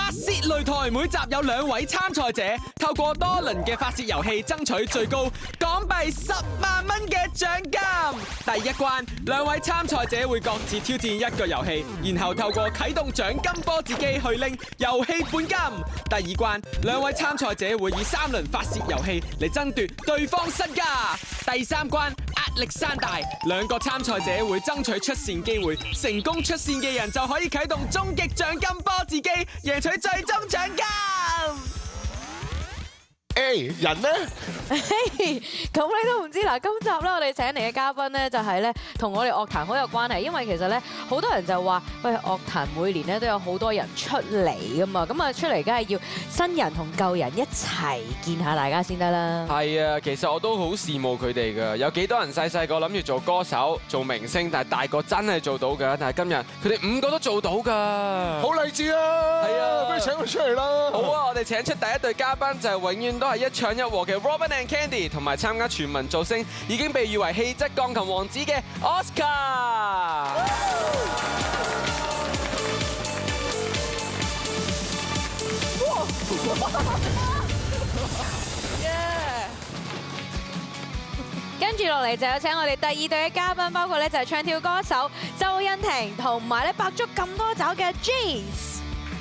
發泄擂台每集有2位參賽者，透過多輪嘅發泄遊戲爭取最高港幣10萬蚊嘅獎金。第一關，2位參賽者會各自挑戰一個遊戲，然後透過啟動獎金波子機去拎遊戲本金。第二關，2位參賽者會以3輪發泄遊戲嚟爭奪對方身家。第三關壓力山大，2個參賽者會爭取出線機會，成功出線嘅人就可以啟動終極獎金波子機，贏取最終獎金。 人咧， 咁你都唔知嗱，今集咧我哋請嚟嘅嘉賓咧就係咧同我哋樂壇好有關係，因為其實咧好多人就話，喂，樂壇每年咧都有好多人出嚟噶嘛，咁啊出嚟梗係要新人同舊人一齊見下大家先得啦。 係啊，其實我都好羨慕佢哋㗎，有幾多人細個諗住做歌手、做明星，但係大個真係做到㗎。但係今日佢哋5個都做到㗎， 好勵志啊！係啊，不如請佢出嚟啦。 好啊，我哋請出第一對嘉賓就係永遠都係一唱一和嘅 Robin and Candy， 同埋參加全民造星已經被譽為氣質鋼琴王子嘅 Oscar。 跟住落嚟就有請我哋第2隊嘅嘉賓，包括咧就係唱跳歌手周欣婷，同埋咧百足咁多爪嘅 Jace。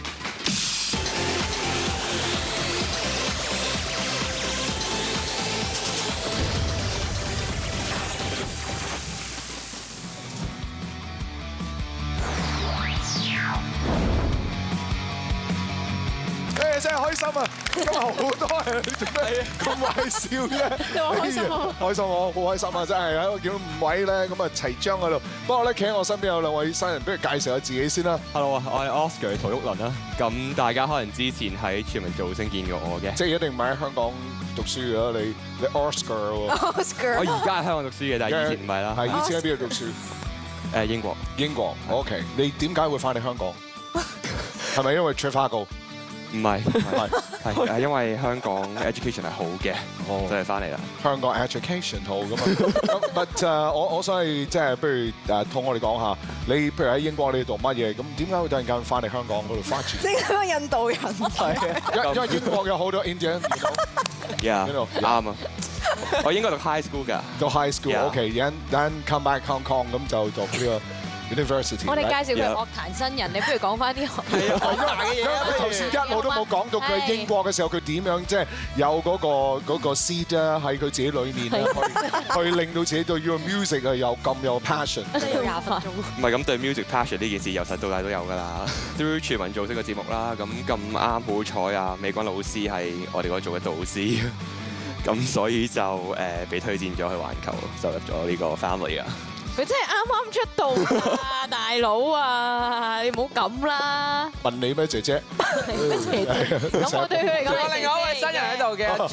真係開心啊！今日好多人，做咩咁壞笑啫？ 你話開心啊？ 開心，我好開心啊！真係喺度見到5位咧，咁啊齊張喺度。不過咧，企喺我身邊有2位新人，不如介紹下自己先啦。 Hello 啊，我係 Oscar 陶旭麟啦。咁大家可能之前喺全民造星見過我嘅， 即係一定唔係喺香港讀書嘅啦，你 Oscar 喎。 我而家喺香港讀書嘅，但係以前唔係啦。 係以前喺邊度讀書？ 誒英國。 英國。OK，你點解會翻嚟香港？係咪因為 Trafalgar？ 唔係，係因為香港 education 係好嘅，就係翻嚟啦。 香港 education 好㗎嘛？But 我想係即係，不如同我哋講下，你譬如喺英國你讀乜嘢？咁點解會突然間翻嚟香港嗰度發展？ 點解個印度人係因為英國有好多 Indian。 Yeah， 啱啊！我應該讀 high school 㗎， 讀 high school。OK，then come back Hong Kong，咁就讀呢個 University。 我哋介紹佢樂壇新人，你不如講翻啲係啊，因為頭先一路都冇講到佢英國嘅時候，佢點樣即係有嗰個 seed 啊喺佢自己裏面咧，去令到自己對呢個 music 係有咁有 passion。 要20分鐘。 唔係咁對 music passion 呢件事由細到大都有㗎啦。Through 全民造星嘅節目啦，咁啱好彩啊！美軍老師係我哋嗰度做嘅導師，咁所以就被推薦咗去環球，就入咗呢個 family 啊。 佢真係啱啱出道啊，大佬啊！你唔好咁啦。 問你咩姐姐？ 咁我對佢嚟講， 仲有另外一位新人喺度嘅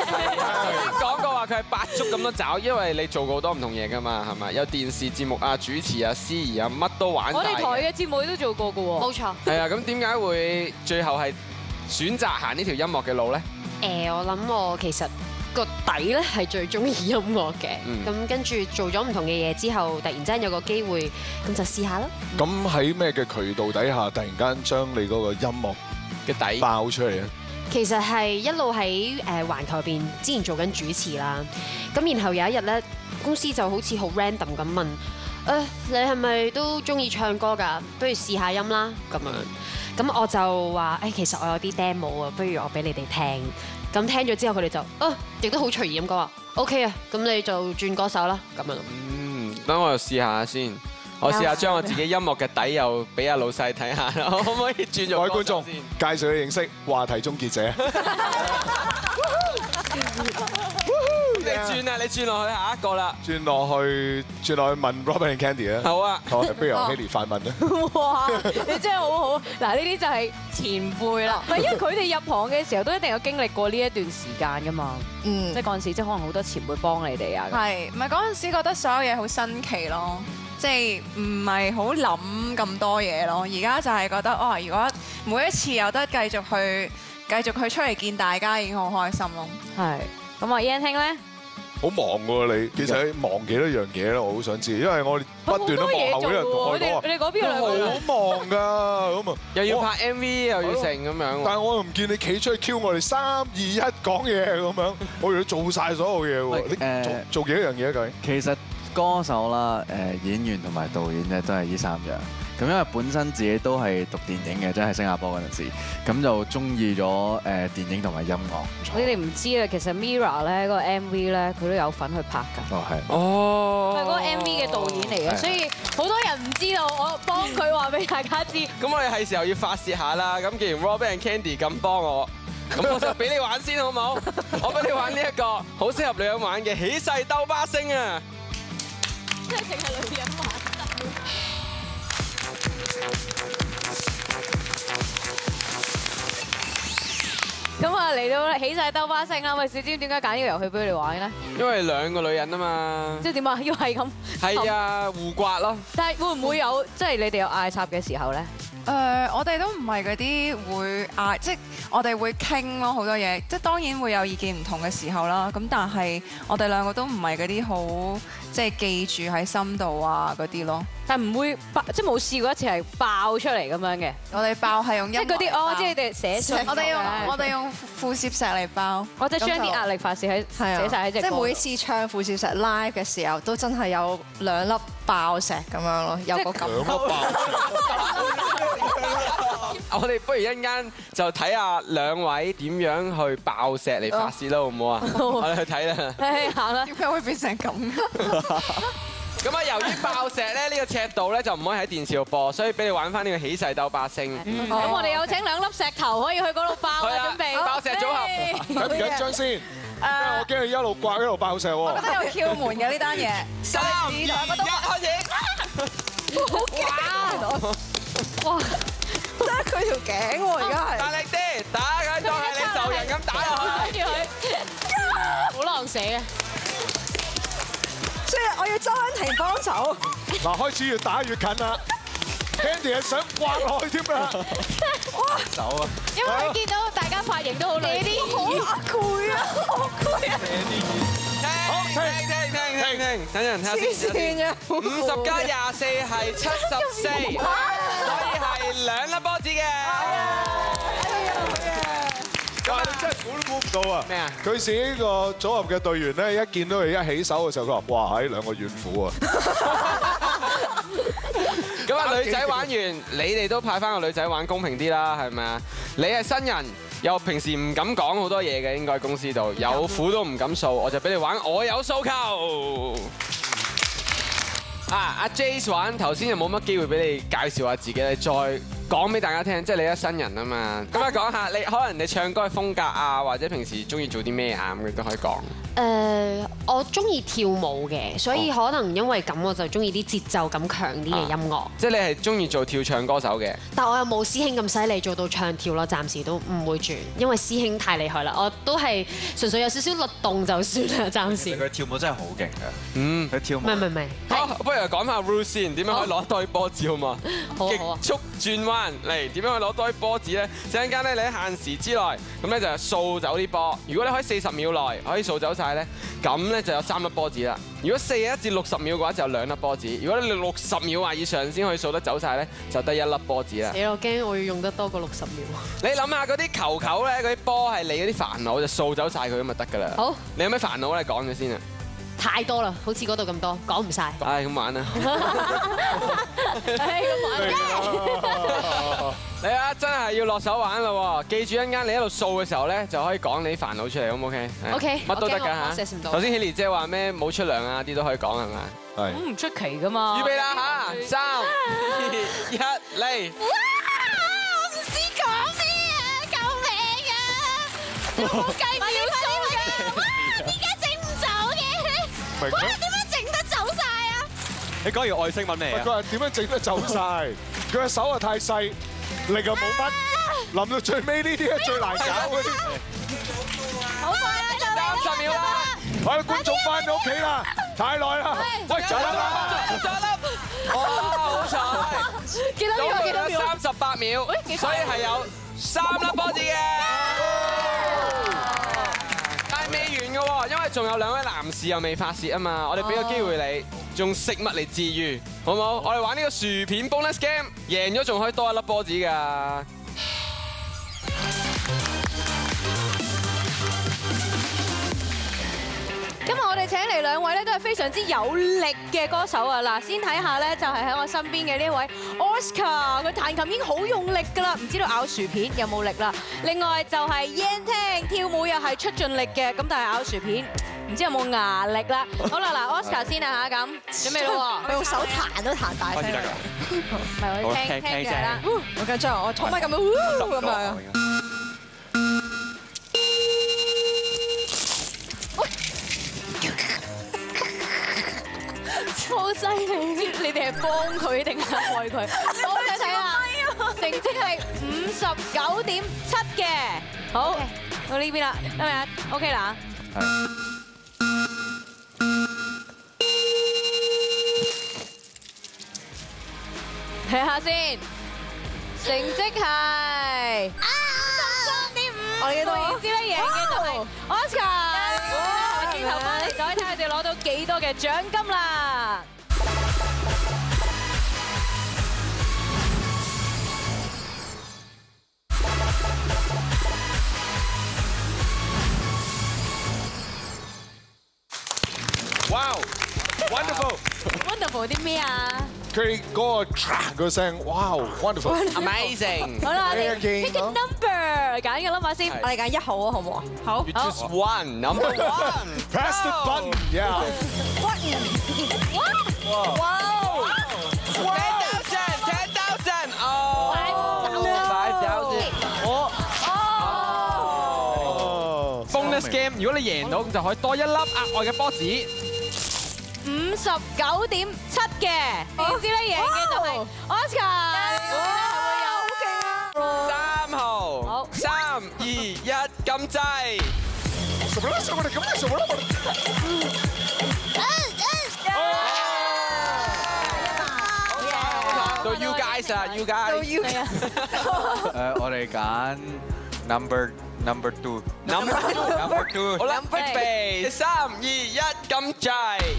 Jace， 講過話佢係百足咁多爪，因為你做過好多唔同嘢㗎嘛，係咪？有電視節目啊、主持啊、司儀啊，乜都玩晒。 我哋台嘅節目都做過㗎喎。冇錯。 係啊，咁點解會最後係選擇行呢條音樂嘅路咧？ 我諗我其實個底咧係最中意音樂嘅，咁跟住做咗唔同嘅嘢之後，突然之間有個機會，咁就試下啦。 咁喺咩嘅渠道底下，突然間將你嗰個音樂嘅底爆出嚟啊？ 其實係一路喺環球入邊之前做緊主持啦，咁然後有一日咧，公司就好似好 random 咁問，你係咪都中意唱歌㗎？不如試下音啦咁樣。咁我就話其實我有啲 demo 啊，不如我俾你哋聽。咁聽咗之後，佢哋就亦都好隨意咁講話 OK 啊，咁你就轉歌手啦咁樣。 等我又試下先，我試下將我自己音樂嘅底又俾阿老細睇下，可唔可以轉咗？ 各位觀眾，介紹你認識話題終結者。 你轉啊！你轉落去下一個啦。 轉落去問 Robin and Candy 啊。 好啊。 好，不如由 Haley 發問啦。 哇！你真係好好。嗱，呢啲就係前輩啦。唔係，因為佢哋入行嘅時候都一定有經歷過呢一段時間㗎嘛。即係嗰陣時，即係可能好多前輩幫你哋啊。 係，唔係嗰陣時覺得所有嘢好新奇咯，即係唔係好諗咁多嘢咯。而家就係覺得如果每一次有得繼續去出嚟見大家，已經好開心咯。 係。咁阿 Yan 兄咧？ 好忙喎你，其實你忙幾多樣嘢咧？我好想知，因為我哋不斷都幕後啲人同我講話， 你嗰邊兩個好忙㗎，咁啊又要拍 MV 又要成咁樣。 但係我又唔見你企出去 Q 我哋3、2、1講嘢咁樣，我以為做晒所有嘢喎。你做幾多樣嘢究竟？ 其實歌手啦、演員同埋導演咧都係呢3樣。咁因為本身自己都係讀電影嘅，即係新加坡嗰陣時，咁就中意咗電影同埋音樂。 你哋唔知啊，其實 Mirror 咧嗰個 MV 咧，佢都有份去拍㗎。 哦，係。 哦， 係嗰個 MV 嘅導演嚟嘅，所以好多人唔知道，我幫佢話俾大家知。 咁我哋係時候要發泄下啦。咁既然 Robin and Candy 咁幫我，咁我就俾你玩先好唔好？我俾你玩呢一個好適合女人玩嘅起勢兜巴星啊！ 即係淨係女人玩。咁啊嚟到起勢兜巴星啦！喂，小尖點解揀呢個遊戲俾你哋玩咧？ 因為兩個女人啊嘛。 即係點啊？要係咁。 係啊，互刮咯。 但係會唔會有即係你哋有嗌插嘅時候咧？ 我哋都唔係嗰啲會嗌，即係我哋會傾咯好多嘢，即係當然會有意見唔同嘅時候啦。咁但係我哋兩個都唔係嗰啲好即係記住喺心度啊嗰啲咯。 但唔會爆，即係冇試過一次係爆出嚟咁樣嘅。 我哋爆係用即係嗰啲哦，即係你哋寫信。 我哋用副攝石嚟爆。 我即係將啲壓力發泄喺寫晒喺隻歌。 即係每次唱副攝石 live 嘅時候，都真係有2粒爆石咁樣咯，有個感覺。 我哋不如一陣間就睇下兩位點樣去爆石嚟發泄啦，好唔好啊？我哋去睇啦。 行啦。 點解會變成咁？ 咁啊，由於爆石咧呢個尺度咧就唔可以喺電視度播，所以俾你玩翻呢個起勢鬥巴星。 咁我哋有請2粒石頭可以去嗰度爆啊！準備爆石組合， 緊唔緊張先？因為我驚佢一路刮一路爆石喎。 我覺得有竅門嘅呢單嘢。 3、2、1，開始！ 哇！即係佢條頸喎，而家係。 大力啲，打佢當係你仇人咁打落去。 好狼死啊！ 所以我要周恩婷幫手。 嗱，開始越打越近啦。Candy 係想刮落去添啊！ 哇！ 手啊！ 因為佢見到大家髮型都好靚啲， 好攰啊！好攰啊！ 好， 停，等陣睇下先。 黐線嘅 50加24係74，所以係2粒波子嘅。 但係你真係估都估唔到啊！ 咩啊？ 佢自己個組合嘅隊員咧，一見到佢一起手嘅時候，佢話：哇，喺兩個怨婦啊！ 咁啊，女仔玩完，你哋都派翻個女仔玩，公平啲啦，係咪啊？你係新人，又平時唔敢講好多嘢嘅，應該公司度有苦都唔敢訴，我就俾你玩，我有訴求。阿 Jace 玩頭先又冇乜機會俾你介紹下自己，你再講俾大家聽，即係你一新人啊嘛。咁啊，講下你可能你唱歌嘅風格啊，或者平時中意做啲咩啊，咁你都可以講。 我中意跳舞嘅，所以可能因為咁我就中意啲節奏感強啲嘅音樂。 即係你係中意做跳唱歌手嘅。 但我又冇師兄咁犀利做到唱跳咯，暫時都唔會轉，因為師兄太厲害啦。我都係純粹有少少律動就算啦，暫時。 佢跳舞真係好勁㗎。 嗯， 佢跳舞。 唔係。 好，不如講下 Rules 先，點樣可以攞多啲波子好嘛？ 好啊。 極速轉彎嚟，點樣可以攞多啲波子咧？陣間咧，你喺限時之內，咁咧就掃走啲波。如果你可以40秒內可以掃走晒咧，咁咧就有3粒波子啦。如果41至60秒嘅話，就有2粒波子。如果你60秒或以上先可以掃得走晒咧，就得1粒波子啦。 死咯，驚我要用得多過60秒。 你諗下嗰啲球咧，嗰啲波係你嗰啲煩惱，就掃走晒佢咁就得㗎啦。 好， 你有咩煩惱咧？講咗先啊！ 太多啦，好似嗰度咁多，講唔晒。 唉，咁玩啦！你啊，真係要落手玩啦喎！記住一陣間你喺度掃嘅時候咧，就可以講你啲煩惱出嚟，好唔 OK？ OK， 乜都得㗎我嚇。 寫唔到。 頭先 Hilly 姐話咩冇出糧啊，啲都可以講係咪？ 係。 咁唔出奇噶嘛。 預備啦嚇，3、2、1，嚟！ 哇！我唔知講咩啊！救命啊！有冇計秒數㗎？哇！點解整唔走嘅？哇！點樣整得走晒啊？ 你講完外星文未啊？ 佢話點樣整得走晒？佢嘅手啊太細，力又冇乜，臨到最尾呢啲係最難搞嗰啲。 好快啦，就嚟 30秒啦！ 我哋觀眾翻到屋企啦，太耐啦。喂，走啦！ 再粒！哇，好彩！ 幾多秒？幾多秒 38秒，所以係有3粒波子嘅。但係未完嘅喎，因為仲有2位男士又未發泄啊嘛，我哋俾個機會你，用食物嚟治癒，好唔好？我哋玩呢個薯片 bonus game，贏咗仲可以多1粒波子㗎。 今日我哋請嚟2位咧都係非常之有力嘅歌手啊！嗱，先睇下咧就係喺我身邊嘅呢位 Oscar， 佢彈琴已經好用力㗎啦，唔知道咬薯片有冇力啦。另外就係 Yan Ting 跳舞又係出盡力嘅，咁但係咬薯片唔知有冇牙力啦。好啦，嗱 Oscar 先啊嚇，咁準備咯喎， 佢用手彈都彈大聲。 唔係我聽就係啦。 好緊張，我衝咪咁樣咁樣。 好犀利！你哋係幫佢定係害佢？我想睇下成績係59.7嘅。好，到呢邊啦，得未啊 ？OK 啦。睇下先，成績係53.5。我哋嘅意思咧，贏嘅就係 Oscar。轉頭翻嚟再睇佢哋攞到幾多嘅獎金啦！ 哇 ，wonderful 啲咩啊？ 佢嗰個嚓個聲，哇 ，wonderful，amazing。 好啦，我哋 pick a number， 揀個 number 先。 我哋揀1號啊，好唔好啊？好。 You choose one, number 1. Press the button, yeah. Wow! 10,000. Oh, 5,000. Bonus game， 如果你贏到，咁就可以多1粒額外嘅波子。 59.7嘅，點知咧贏嘅就係 Oscar， 3號，好，3、2、1，撳掣。到 you guys 啊 ，you guys。 我哋揀 number two。 number two。好啦，預備，3、2、1，撳掣。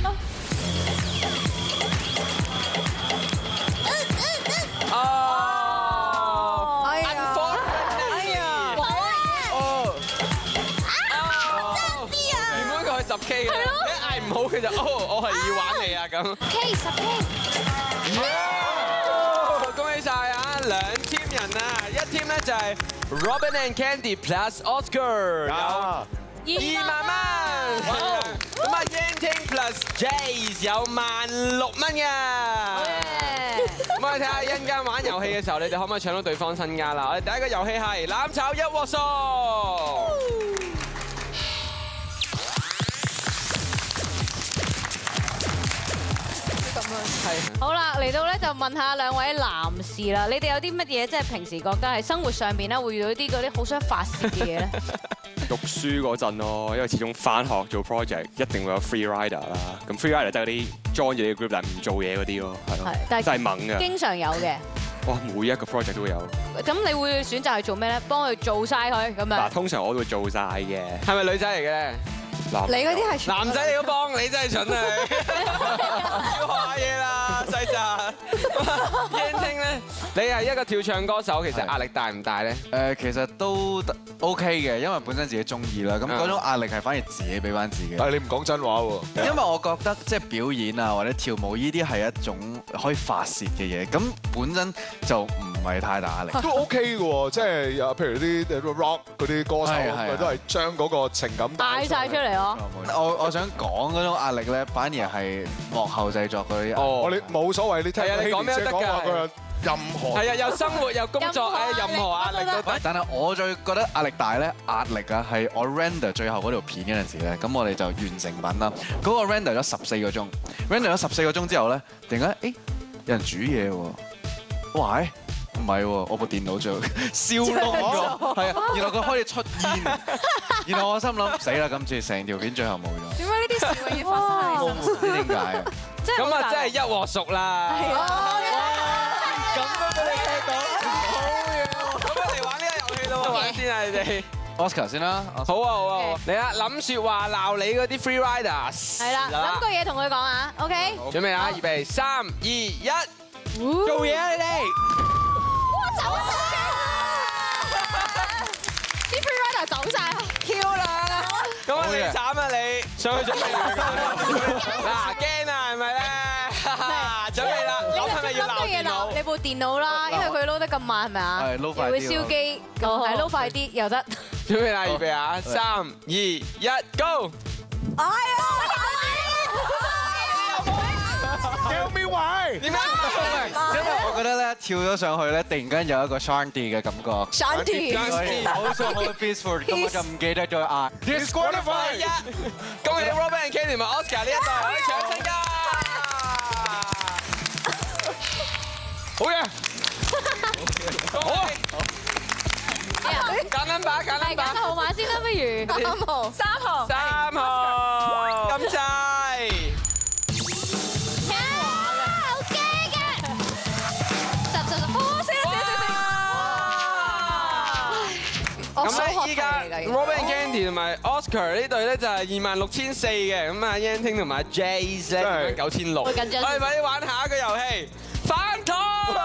哦，哎呀，原本佢係10K 嘅，一嗌唔好佢就我係要玩你啊咁。 K 10K， 恭喜晒啊，2 team 人啊，一 team 咧就係 Robin and Candy plus Oscar 有2萬蚊，咁啊 Yan Ting plus Jace 有16,000蚊嘅。 咁我哋睇下一陣間玩遊戲嘅時候，你哋可唔可以搶到對方身家啦？我哋第一個遊戲係攬炒1鑊數。 好啦，嚟到咧就問下2位男士啦，你哋有啲乜嘢即係平時覺得係生活上邊咧會遇到啲嗰啲好想發泄嘅嘢咧？ 讀書嗰陣咯，因為始終翻學做 project 一定會有 free rider 啦。咁 free rider 都係嗰啲 join 住你嘅 group 但係唔做嘢嗰啲咯，係咯， 但係真係猛嘅。 經常有嘅。 哇，每一個 project 都會有。 咁你會選擇去做咩咧？幫佢做晒佢咁樣。 嗱，通常我都會做晒嘅。 係咪女仔嚟嘅咧？ 你嗰啲係男仔你都幫，你真係蠢啊！要學下嘢啦，細侄。Yan Ting咧，你係一個跳唱歌手，其實壓力大唔大咧？ 其實都 OK 嘅，因為本身自己中意啦。咁嗰種壓力係反而自己俾翻自己。 但係你唔講真話喎。 因為我覺得即係表演啊或者跳舞呢啲係一種可以發泄嘅嘢，咁本身就唔係太大壓力。 都 OK 嘅喎，即係譬如啲 rock 嗰啲歌手，佢都係將嗰個情感帶晒出嚟咯。 我想講嗰種壓力咧，反而係幕後製作嗰啲。 哦，你冇所謂，你聽你講咩都得㗎。 任何係啊，有生活有工作，任何壓力都得。 但係我最覺得壓力大咧，壓力啊係我 render 最後嗰條片嗰陣時咧，咁我哋就完成品啦。嗰個 render 咗14個鐘，render 咗14個鐘之後咧，突然間有人煮嘢喎，喂！唔係喎，我部電腦就燒燶咗，係啊，然後佢開始出煙，然後我心諗死啦，今次成條片最後冇咗。 點解呢啲事永遠發生喺你身上？ 唔知點解啊？ 咁啊，真係1鑊熟啦！ 係啊， 咁都俾你聽到，好嘢！ 咁我嚟玩呢個遊戲咯，玩先啊你哋。 Oscar 先啦。 好啊好啊，嚟啦！諗説話鬧你嗰啲 free riders。 係啦，諗個嘢同佢講啊，OK？ 準備啊，預備3、2、1，做嘢啊你哋！ 哇，走晒！啲 free rider 走晒，漂亮啊！ 咁啊你慘啊你，上去準備嗱驚啊係咪咧？準備啦，諗係咪要鬧電腦？ 你部電腦啦，因為佢撈得咁慢係咪啊？ 係撈快啲。 會燒機，係撈快啲又得。 準備啦，預備啊，3、2、1，Go！ 哎呀！ Tell me why？ 點解？ 因為我覺得咧跳咗上去咧，突然間有一個 Shandy 嘅感覺。 Shandy， 好想好 peaceful，咁我就唔記得咗嗌。 Disqualify！ 恭喜 Robert and Kenny 同埋 Oscar 呢一代可以搶身家！好嘢！好啊！揀 number，揀 number， 揀個號碼先啦，不如3號。 3號，咁滯。咁咧，依家 Robert and Candy 同埋 Oscar 呢隊咧就係26,400嘅，咁啊 Yan Ting 同埋 Jace 咧9,600。 好緊張。 我哋快啲玩下一個遊戲，反台。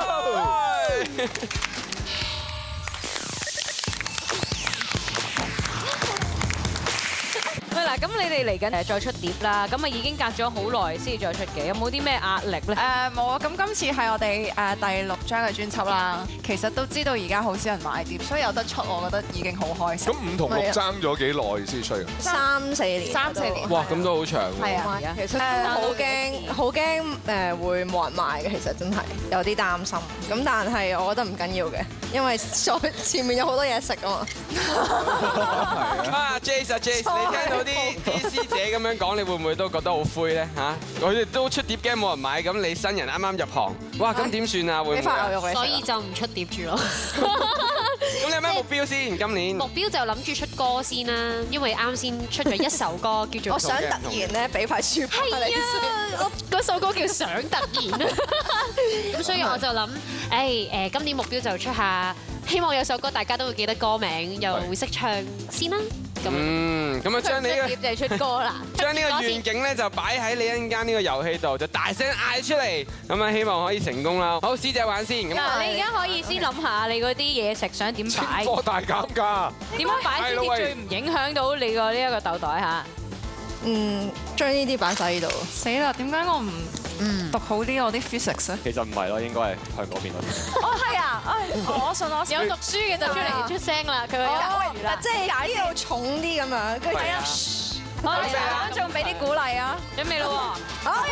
喂嗱，咁你哋嚟緊再出碟啦，咁啊已經隔咗好耐先至再出嘅，有冇啲咩壓力咧？ 冇啊！咁今次係我哋第6張嘅專輯啦。其實都知道而家好少人買碟，所以有得出，我覺得已經好開心。 咁5同6爭咗幾耐先出 ？3、4年。3、4年。 哇，咁都好長喎。 係啊，其實好驚會冇人買嘅，其實真係有啲擔心。咁但係我覺得唔緊要嘅，因為前面有好多嘢食啊嘛。 啊 Jace 啊 Jace， 你聽到啲師姐咁樣講，你會唔會都覺得好灰咧嚇？佢哋都出碟嘅冇人買，咁你新人啱啱入行，哇咁點算啊？會唔會？ 所以就唔出碟住咯。 咁你有咩目標先？今年目標就諗住出歌先啦，因為啱先出咗一首歌叫做。 我想突然咧俾塊書包你先。 我嗰首歌叫想突然啊。咁所以我就諗，今年目標就出下，希望有首歌大家都會記得歌名，又會識唱先啦。 咁啊將你呢個就係出歌啦， 將呢個願景咧就擺喺你一陣間呢個遊戲度，就大聲嗌出嚟，咁啊希望可以成功啦。好，師姐玩先。咁你而家可以先諗下你嗰啲嘢食想點擺？ 貨大減價。 點樣擺先至最唔影響到你個呢一個豆袋嚇？ 將呢啲擺晒呢度。 死啦！點解我唔讀好啲我啲 physics 咧？ 其實唔係咯，應該係向嗰邊嗰啲。 哦，係啊！我信我有讀書嘅就出嚟出聲啦，佢話即係呢度重啲咁樣，跟住係啊！好嚟啦，仲俾啲鼓勵啊！ 準備咯喎！ 好嘅，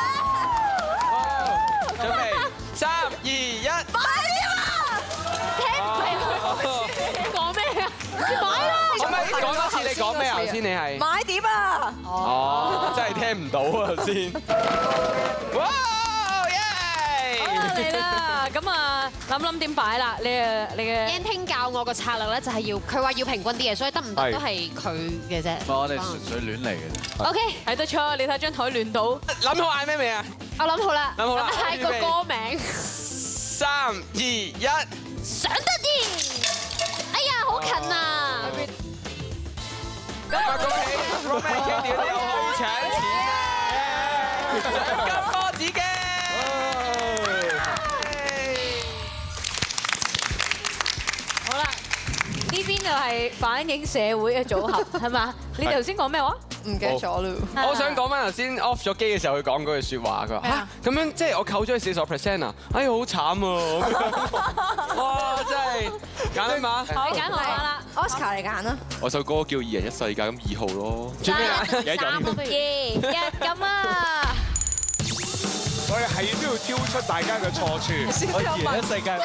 準備3、2、1， 快啲啊！ 講咩啊？買啦！ 可唔可以講多次？你講咩頭先？你係買碟啊！ 哦，真係聽唔到啊頭先。哇！耶！ 嚟啦！咁啊，諗點擺啦？你嘅 Yan Ting 教我個策略咧，就係要佢話要平均啲嘢，所以得唔得都係佢嘅啫。 我哋純粹亂嚟嘅啫。 OK， 睇得出，你睇張台亂到。 諗好嗌咩未啊？ 我諗好啦， 諗好啦。 嗌個歌名。 3、2、1， 想得啲。哎呀，好近啊！ 咁啊，恭喜 Robert and Candy 又可以搶錢啦！獎金波子嘅。 好啦，呢邊就係反映社會嘅組合，係嘛？你頭先講咩話？ 唔記得咗咯。 我想講翻頭先 off 咗機嘅時候，佢講嗰句説話，佢話嚇咁樣即係我扣咗佢40% 啊！哎呀，好慘啊！哇，真係揀啊嘛！ 好，揀號碼啦 Oscar 嚟揀啦。 我首歌叫《二人一世界》，咁2號咯。 做咩啊？ 3咯，不如。 2、1咁啊！ 我哋係都要挑出大家嘅錯處。 我2人一世界3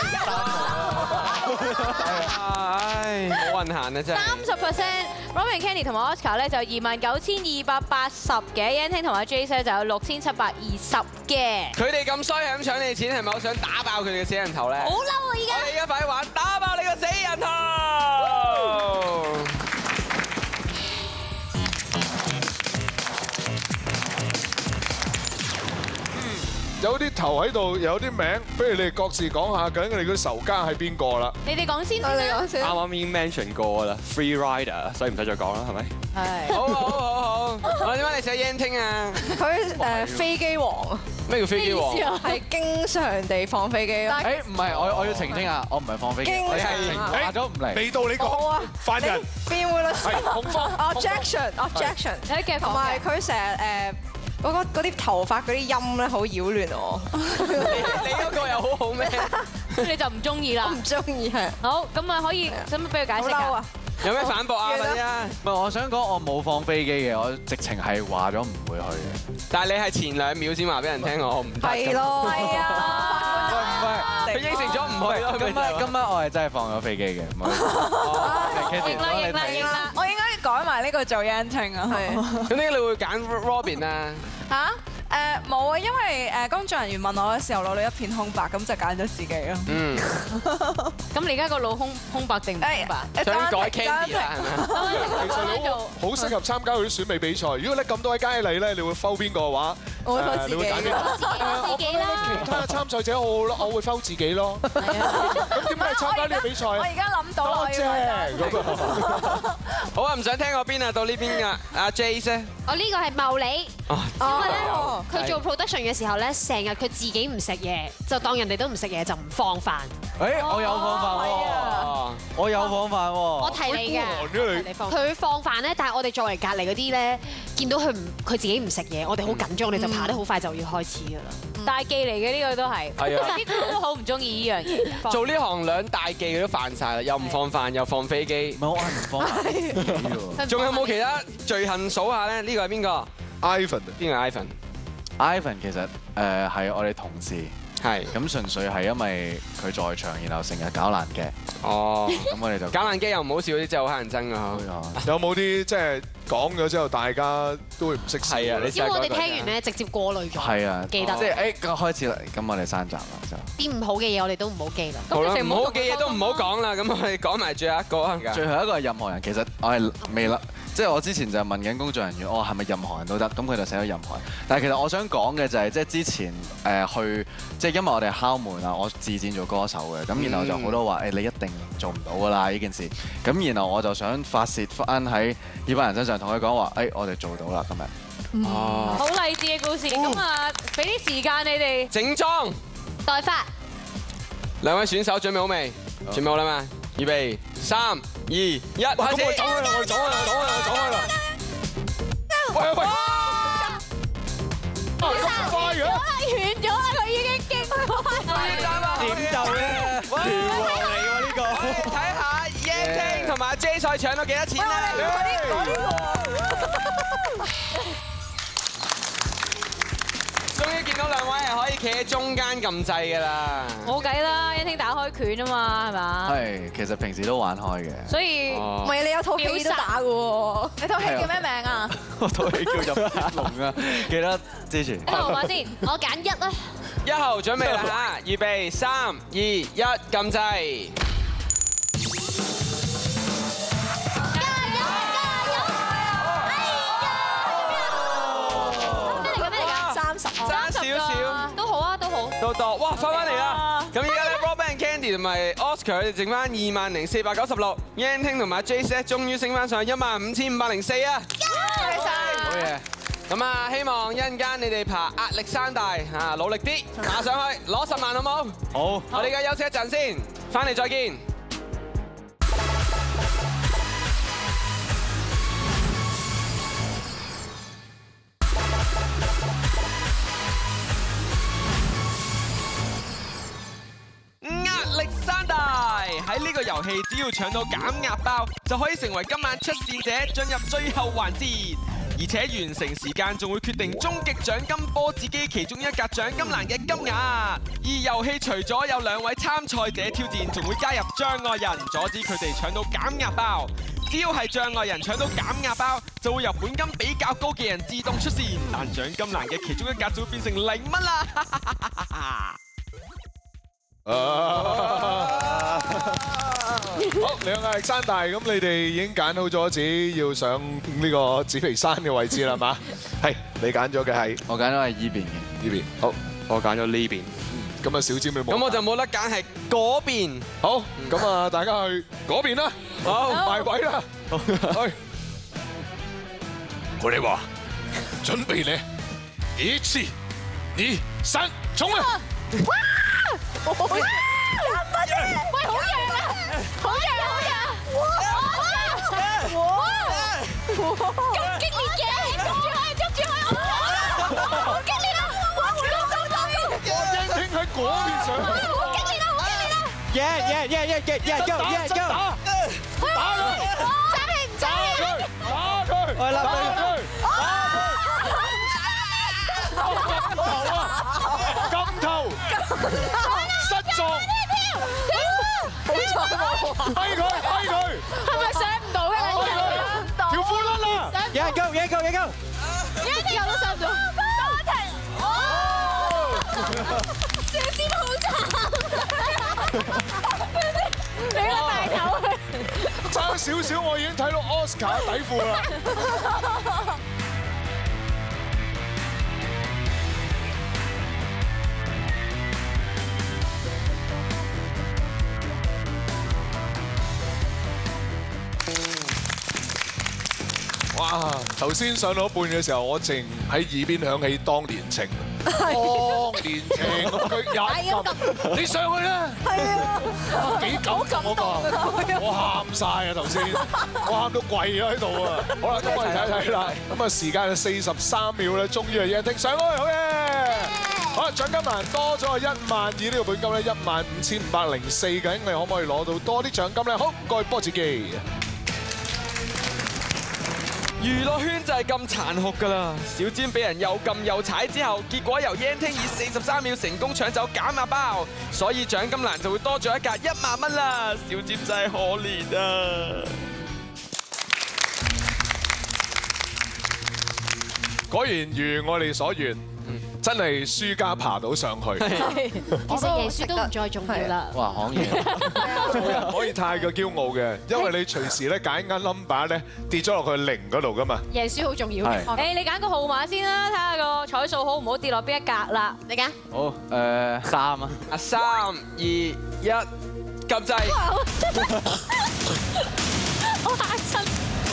號。 唉，好運行啊真係。 30%，Robert and Candy 同埋 Oscar 咧就29,280嘅 ，Yan Ting 同埋 Jace 咧就有6,720嘅。 佢哋咁衰係咁搶你錢，係咪好想打爆佢哋嘅死人頭咧？ 好嬲啊！而家我哋而家快啲玩打爆你個死人頭！ 有啲頭喺度，有啲名，不如你哋各自講下，究竟你嗰啲仇家係邊個啦？ 你哋講先， 你講先。 啱啱已經 mention 過啦，Free Rider，所以唔使再講啦，係咪？ 係。 好，我點解你寫英聽啊？ 佢飛機王， 咩叫飛機王？ 係經常地放飛機咯。 誒唔係，我要澄清啊，我唔係放飛機， 經我係常話咗唔嚟。 未到你講，犯人辯護律師係控方。 objection， 有啲嘅同埋佢成日嗰啲頭髮嗰啲音咧，好擾亂我。 你嗰個又好好咩？ 你就唔中意啦。 唔中意係。 好，咁啊可以，使唔使俾佢解釋啊好嬲啊？？ 有咩反駁啊？嗰啲啊？ 唔係，我想講我冇放飛機嘅，我直情係話咗唔會去嘅。 但係你係前2秒先話俾人聽我唔得。 係咯，係啊。 佢應承咗唔去咯。 今晚我係真係放咗飛機嘅，唔好意思。 認啦認啦認啦。 我應該改埋呢個做 Yanting 啊。 係。 咁點解你會揀 Robin 啊？ 嚇？冇啊，因為工作人員問我嘅時候，腦裏一片空白，咁就揀咗自己咯。 嗯。 咁你而家個腦空白定唔空白？ 想改 Candy 啦，係咪啊？ 其實你好適合參加嗰啲選美比賽。如果你咁多位佳麗咧，你會 vote 邊個嘅話？ 我會 vote 自己。 你會揀邊個？ 自己啦。 其他參賽者我會 vote 自己咯。咁點解你參加呢個比賽？ 我而家諗到啦， 多謝。 好啊，唔想聽我邊啊，到呢邊噶。阿 Jace 咧， 我呢個係茂利， 哦， 因為咧佢做 production 嘅時候咧，成日佢自己唔食嘢，就當人哋都唔食嘢，就唔放飯。 誒，我有放飯喎，我有放飯喎。 我提你嘅，佢放飯咧，但係我哋作為隔離嗰啲咧，見到佢自己唔食嘢，我哋好緊張，我哋就爬得好快就要開始㗎啦。大忌嚟嘅呢個都係， 係啊， 啲都好唔中意呢樣嘢。 做呢行2大忌佢都犯晒啦，又唔放飯，又放飛機。 唔係我係唔放飯。 仲有冇其他罪行數下咧？呢個係邊個 ？Ivan， 邊個 Ivan？ Ivan 其實係我哋同事， 係咁純粹係因為佢在場，然後成日搞爛嘅。 哦， 咁我哋就搞爛機又唔好笑嗰啲真係好乞人憎啊！ 有冇啲即係講咗之後，大家都會唔識笑？ 係啊， 因為我哋聽完咧，直接過濾咗。 係啊， 記得即係開始啦，咁我哋刪集啦就。 啲唔好嘅嘢我哋都唔好記啦。 好啦，唔好嘅嘢都唔好講啦。咁我哋講埋最後一個啊。 最後一個係任何人，其實我係未啦。即係我之前就問緊工作人員，我係咪任何人都得？咁佢就寫咗任何人。但係其實我想講嘅就係，即係之前去，即係因為我哋敲門啊，我自薦做歌手嘅，咁然後就好多話你一定做唔到㗎啦呢件事。咁然後我就想發泄翻喺呢班人身上，同佢講話，我哋做到啦今日。 哦， 好勵志嘅故事。咁啊，俾啲時間你哋整裝代發。 兩位選手準備好未？準備好啦嘛？預備3、2、1，開始！ 我走開啦！我走開啦！我走開啦！喂喂！咁快嘅？ 遠咗啦，佢已經勁快。 點就咧？拳王嚟喎呢個。 睇下 Yanting 同埋 J 賽搶到幾多錢啊！終於見到兩位係可以企喺中間咁滯㗎啦！ 冇計啦，Yanting打開拳啊嘛，係嘛？ 係，其實平時都玩開嘅。 所以唔係你有套戲都打嘅喎。 你套戲叫咩名啊？ 我套戲叫入龍啊，記得之前。 你號碼先， 我揀1啦。 1號準備啦嚇，預備3、2、1，撳掣。爭少少， 都好啊，都好。 都多，哇，翻嚟啦！咁而家咧 ，Robin and Candy 同埋 Oscar 佢哋剩翻20,496 ，Yanting 同埋 Jace 咧，終於升翻上15,504啊！ 好嘢！ 咁啊，希望一陣間你哋爬壓力山大啊，努力啲爬上去，攞10萬好冇？ 好， 我哋而家休息一陣先，翻嚟再見。壓力山大喺呢個遊戲，只要搶到減壓包，就可以成為今晚出線者，進入最後環節。而且完成時間仲會決定終極獎金波子機其中一格獎金欄嘅金額。而遊戲除咗有2位參賽者挑戰，仲會加入障礙人，阻止佢哋搶到減壓包。只要係障礙人搶到減壓包，就會由本金比較高嘅人自動出線，但獎金欄嘅其中一格就會變成0蚊啦。 好，兩個係山大，咁你哋已經揀好咗自己要上呢個紫皮山嘅位置啦嘛？係，你揀咗嘅係， 我揀咗係依邊嘅。 呢邊。好我揀咗呢邊。 咁啊，小尖你冇。 咁我就冇得揀，係嗰邊。 好，咁啊，大家去嗰邊啦。好，埋位啦。去。我哋話準備咧，1、2、3，衝啊！ 哇！喂，好弱啊！好弱！哇！咁激烈嘅，捉住佢！好激烈啊！ 我驚聽喺嗰邊上。 好激烈啊！好激烈啊！ Yeah，go！ 打佢！ 爭氣唔爭氣？ 打佢！ 我諗金頭，失狀，揮佢， 係咪上唔到嘅？ 條褲甩啦！ Yeah，go！ 一條都上唔到。多停！小尖好慘，俾個大頭佢。 爭少少，我已經睇到 Oscar 底褲啦。哇！頭先上到一半嘅時候，我淨喺耳邊響起當年情。當年情，佢有咁，你上去啦。係啊，幾感動啊嘛！我喊晒啊頭先，我喊到跪咗喺度啊！好啦，咁我哋睇睇啦。咁啊，時間係43秒咧，終於係贏定上去，好嘅。好啦，獎金欄多咗1萬，2呢個本金咧15504，究竟你可唔可以攞到多啲獎金咧？好，唔該波子基。 娛樂圈就係咁殘酷㗎啦！小尖俾人又撳又踩之後，結果由 Yan Ting 以43秒成功搶走減壓包，所以獎金欄就會多咗一格1萬蚊啦！小尖真係可憐啊！ 果然如我哋所願，真係輸家爬到上去。 其實贏輸都唔再重要啦。 哇，講嘢， 冇人可以太過驕傲嘅，因為你隨時咧揀啱 number 咧跌咗落去0嗰度噶嘛。 贏輸好重要。 係誒，你揀個號碼先啦，睇下個彩數好唔好跌落邊一格啦。你揀。 好3啊， 3、2、1，撳掣。 我嚇親。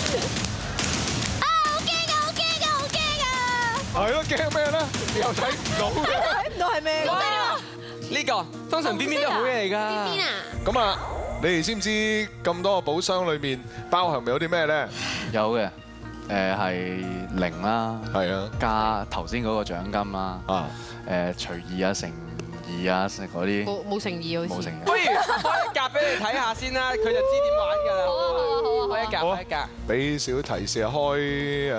係咯，驚咩咧？你又睇唔到嘅。 睇唔到係咩？ 呢個通常邊邊都好嘢嚟㗎。 邊啊？ 咁啊，你哋知唔知咁多個寶箱裏面包含有啲咩咧？ 有嘅，係0啦， 係啊， 加頭先嗰個獎金啦， 啊， 隨意啊、乘2啊嗰啲， 冇誠意好似。 冇誠意。 不如開一格俾你睇下先啦，佢就知點玩㗎啦。 好啊好啊好啊！ 開一格，開一格。 俾少提示啊，開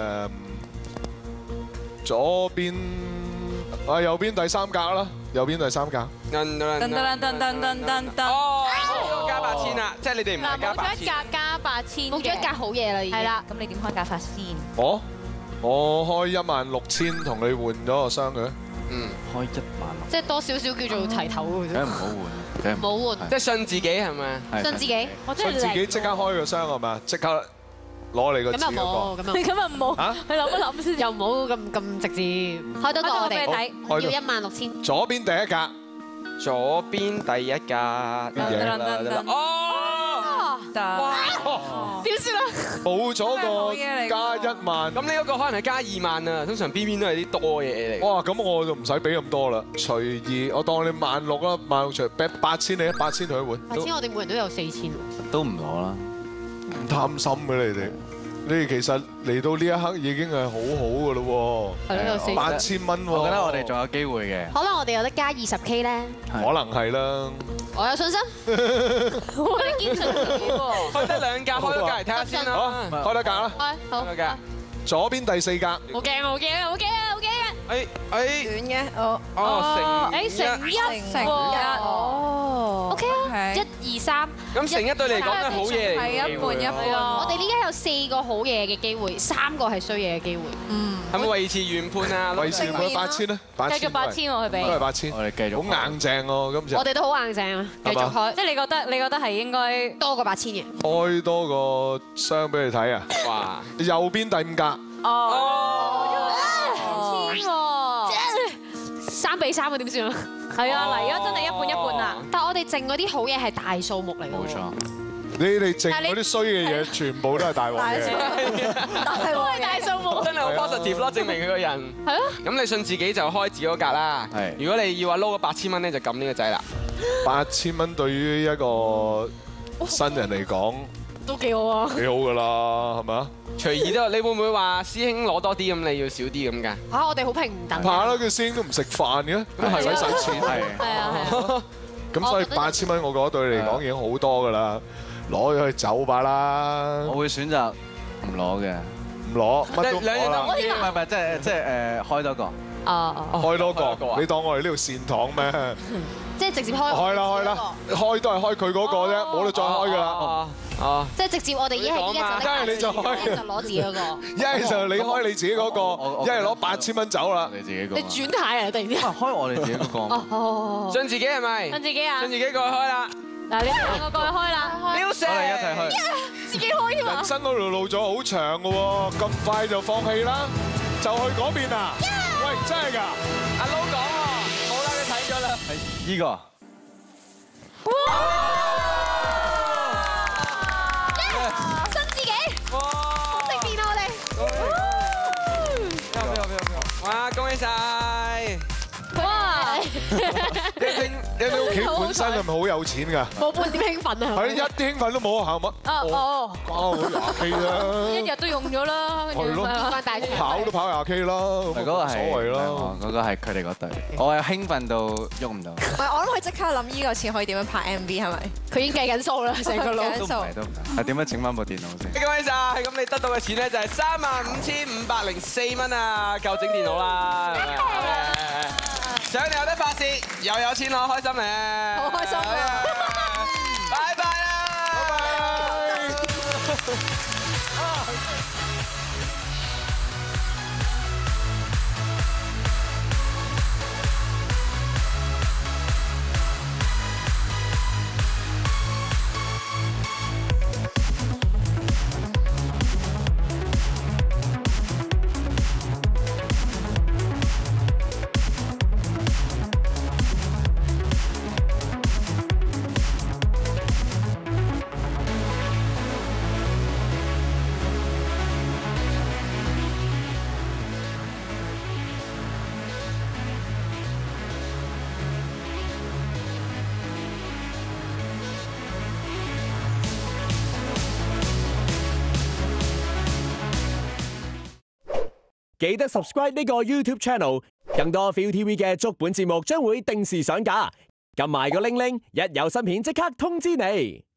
左邊啊，右邊第3格啦，右邊第3格。 哦，呢個加8000啦，即係你哋唔係加冇咗一 8000。 格加8000， 冇咗一格好嘢啦，已經。 係啦，咁你點開價法先？ 我開16000同你換咗個箱嘅。 開1萬即係多少少叫做齊頭嘅啫。 梗係唔好換，梗係唔好冇換， 即係信自己係咪？ 係信自己。 我真係自己即刻開個箱係咪？即刻攞你個咁又紙嗰冇，咁你又今日唔好， 嚇你諗一諗先。 又冇咁直接。開多個我哋睇， 個。 要16000。 左邊第1格。 左邊第一格。哦， 哇！點算啊？ 冇咗個加1萬。 咁呢一個可能係加2萬啊，通常邊邊都係啲多嘢嚟。 哇！咁我就唔使俾咁多啦，隨意我當你16000啦，16000除8000你8000同佢換。 8000我哋每人都有4000。 都唔攞啦。 唔貪心嘅你哋其實嚟到呢一刻已經係好好嘅咯係咯，有喎，8000蚊喎。 我覺得我哋仲有機會嘅。 可能我哋有得加20K 咧。 可能係啦。 我有信心。 我哋堅信自己喎。 開得2格，開多格嚟睇下先好， 啦。 開得格啦。 開好。 開格。 左邊第4格。 好驚啊！好驚啊！好驚啊！好驚啊！ 誒， 短嘅，哦， 哦， 誒乘一乘一哦 ，OK 啊，1、2、3。 咁乘一對你嚟講都係好嘢嚟嘅。 係一半一半。 我哋呢家有4個好嘢嘅機會，3個係衰嘢嘅機會。 係咪維持原判啊？ 維持佢8000咧，8000 繼續8000我去俾都係8000。 我哋繼續。 好硬正喎，今次。 我哋都好硬淨啊，繼續開。 即係你覺得係應該多過8000嘅。 開多個箱俾你睇啊！ 哇！ 右邊第5格。 哦，千喎。 300 比3嘅點算啊？ 係啊，嚟啊，真係一半一半啊！ 但係我哋剩嗰啲好嘢係大數目嚟㗎。 冇錯。 你哋剩嗰啲衰嘅嘢，全部都係大鑊嘅。 都係大數目。 真係好 positive 咯，證明佢個人。 係咯。 咁你信自己就開自己嗰格啦。 係。 如果你要話撈個8000蚊咧，就撳呢個掣啦。 8000蚊對於一個新人嚟講， 都幾好啊！ 幾好㗎啦，係咪啊？ 隨意都，你會唔會話師兄攞多啲咁，你要少啲咁㗎？ 嚇，我哋好平等。 怕啦，佢師兄都唔食飯嘅，咁係咪使錢？係。 係啊。 咁所以8000蚊，我覺得對你嚟講已經好多㗎啦，攞咗去走吧啦。 我會選擇唔攞嘅， 唔攞乜都唔攞啦。 唔係，即係開多個。 開多個，你當我哋呢度善堂咩？ 即係直接開。 開啦，開都係開佢嗰個啫，冇得再開㗎啦。 哦， 即係直接我哋一係就攞自己嗰個， 一係就你開你自己嗰個，一係攞8000蚊走啦。 你自己個。 你轉態啊！突然之間。 開我哋自己嗰個。 哦， 信自己係咪？ 信自己啊！ 信自己過去開啦。 嗱，你兩個過去開啦。 Music， 我哋一齊去。 自己開添啊！ 人生嗰條路仲好長㗎喎，咁快就放棄啦？就去嗰邊啊？喂，真係㗎？ 阿 Lo 講喎，好啦，你睇咗啦。 係依個。 信自己，好正面啊我哋。 哇，恭喜晒！ 哇！ 你屋企本身係咪好有錢㗎？ 冇半點興奮啊！ 係一啲興奮都冇，係乜？ 哦， 跑廿 K 啦， 一日都用咗啦， 係咯， 跑都跑廿 K 啦， 嗰個係所謂啦， 嗰個係佢哋嗰隊，我係興奮到喐唔到。 唔係，我諗佢即刻諗呢個錢可以點樣拍 MV 係咪？ 佢已經計緊數啦，成個腦計緊數。 都唔得，係點樣整翻部電腦先？ 恭喜晒！咁你得到嘅錢咧就係35,504蚊啊，夠整電腦啦！想你有得發泄，又有錢攞，開心咧！ 好開心啊！ 拜拜啦！拜拜！ 記得 subscribe 呢個 YouTube channel， 更多 ViuTV 嘅足本節目將會定時上架，撳埋個鈴鈴，一有新片即刻通知你。